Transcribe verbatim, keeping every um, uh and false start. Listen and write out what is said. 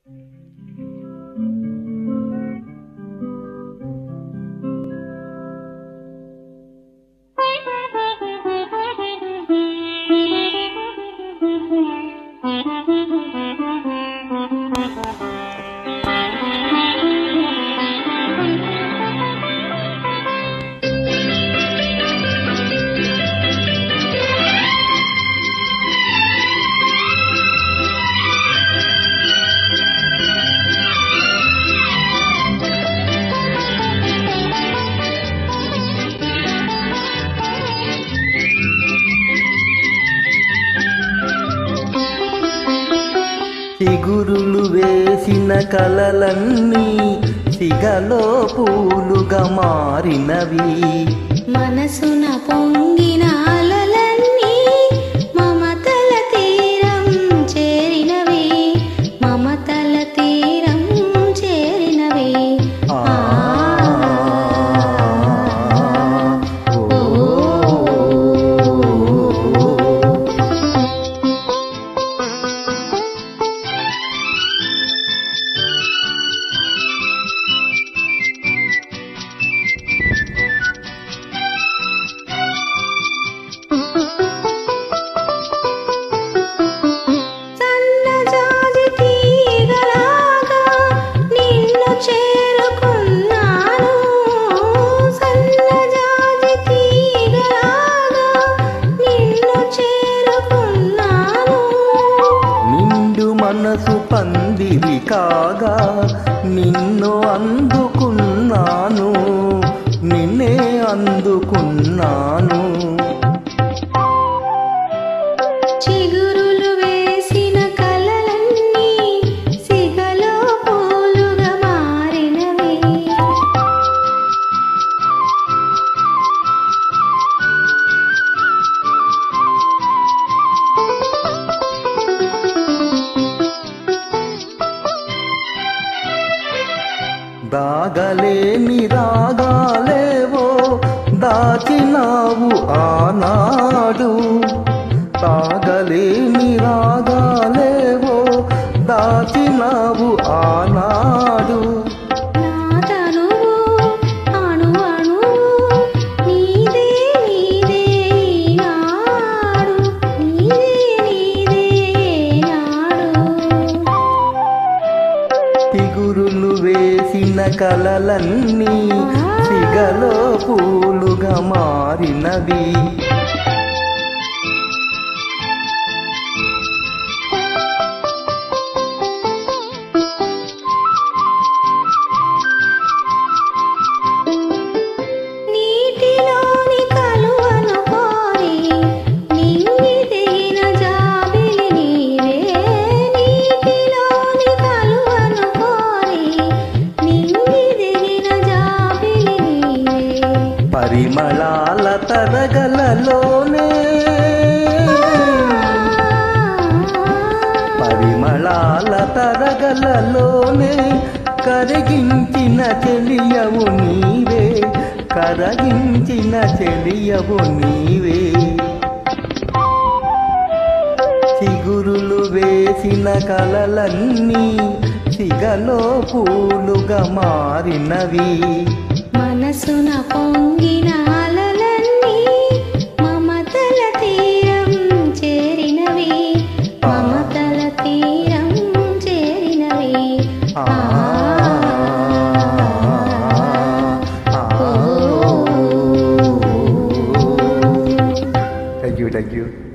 చిగురులు వేసిన కలలన్నీ సిగలో పూలుగా మారినవి. మనసున పొంగిన అలలన్నీ మమతల తీరం చేరినవి. మమతల తీరం చేరినవి. మనసు పందిరి కాగా నిన్ను అందుకున్నాను, నిన్నే అందుకున్నాను. చిగురులు వేసిన కలలన్నీ సిగలో పూలుగా మారినవి. దాగలేని రాగాలేవో దాచినావు ఆనాడు. తాగలేని రాగాలేవో దాచినావు ఆనాడు. చిగురులు వేసిన కలలన్నీ సిగలో పూలుగా మారినవి. పరిమళాల తరగలలోనే పరిమళాల తరగలలోనే కరిగించిన చెలియవు నీవే, కరగించిన చెలియవు నీవే. చిగురులు వేసిన కలలన్నీ సిగలో పూలుగా మారినవి. మనసున పొంగిన అలలన్నీ మమతల తీరం చేరినవి. మమతల తీరం చేరినవి. Thank you thank you